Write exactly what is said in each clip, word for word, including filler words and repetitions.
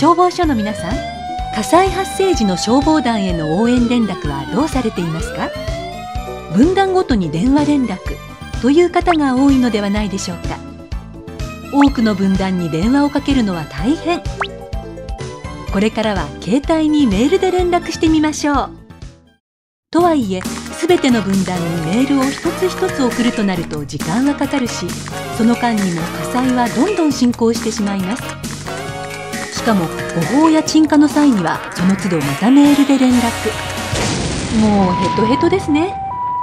消防署の皆さん、火災発生時の消防団への応援連絡はどうされていますか？分団ごとに電話連絡という方が多いのではないでしょうか。多くの分団に電話をかけるのは大変。これからは携帯にメールで連絡してみましょう。とはいえ、すべての分団にメールを一つ一つ送るとなると時間はかかるし、その間にも火災はどんどん進行してしまいます。しかも誤報や鎮火の際にはその都度またメールで連絡。もうヘトヘトですね。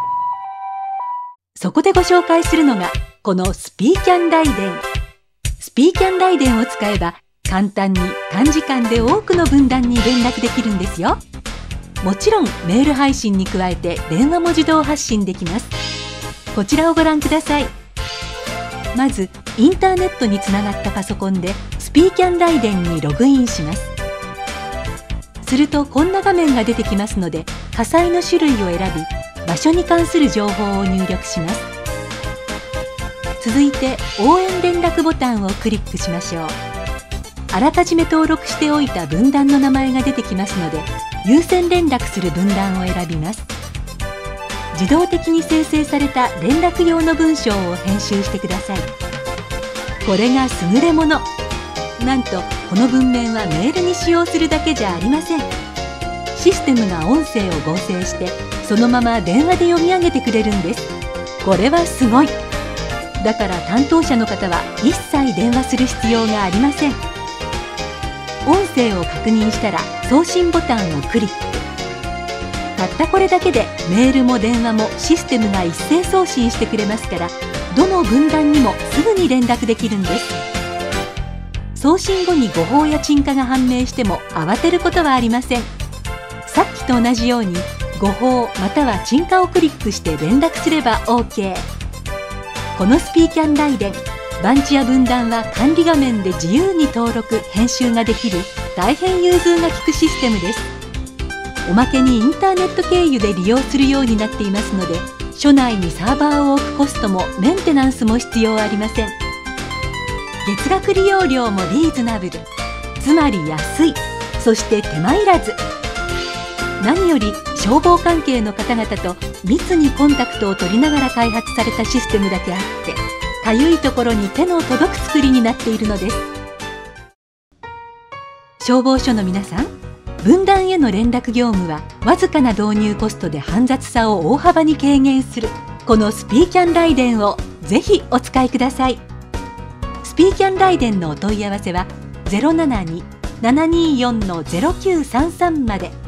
そこでご紹介するのがこのスピーキャン雷電。スピーキャン雷電を使えば簡単に短時間で多くの分団に連絡できるんですよ。もちろんメール配信に加えて電話も自動発信できます。こちらをご覧ください。まずインターネットにつながったパソコンでスピーキャン雷電にログインします。するとこんな画面が出てきますので、火災の種類を選び場所に関する情報を入力します。続いて応援連絡ボタンをクリックしましょう。あらかじめ登録しておいた分団の名前が出てきますので、優先連絡する分団を選びます。自動的に生成された連絡用の文章を編集してください。これが優れもの。なんとこの文面はメールに使用するだけじゃありません。システムが音声を合成してそのまま電話で読み上げてくれるんです。これはすごい。だから担当者の方は一切電話する必要がありません。音声を確認したら送信ボタンをクリック。たったこれだけでメールも電話もシステムが一斉送信してくれますから、どの分団にもすぐに連絡できるんです。送信後に誤報や鎮火が判明しても慌てることはありません。さっきと同じように誤報または鎮火をクリックして連絡すれば オーケー。 このスピーキャン雷電、番地や分団は管理画面で自由に登録・編集ができる大変融通が利くシステムです。おまけにインターネット経由で利用するようになっていますので、所内にサーバーを置くコストもメンテナンスも必要ありません。月額利用料もリーズナブル、つまり安い、そして手間いらず。何より消防関係の方々と密にコンタクトを取りながら開発されたシステムだけあって、かゆいところに手の届く作りになっているのです。消防署の皆さん、分団への連絡業務はわずかな導入コストで煩雑さを大幅に軽減するこのスピーキャン雷電をぜひお使いください。スピーキャン雷電のお問い合わせは ゼロななに ななにーよん ゼロきゅうさんさん まで。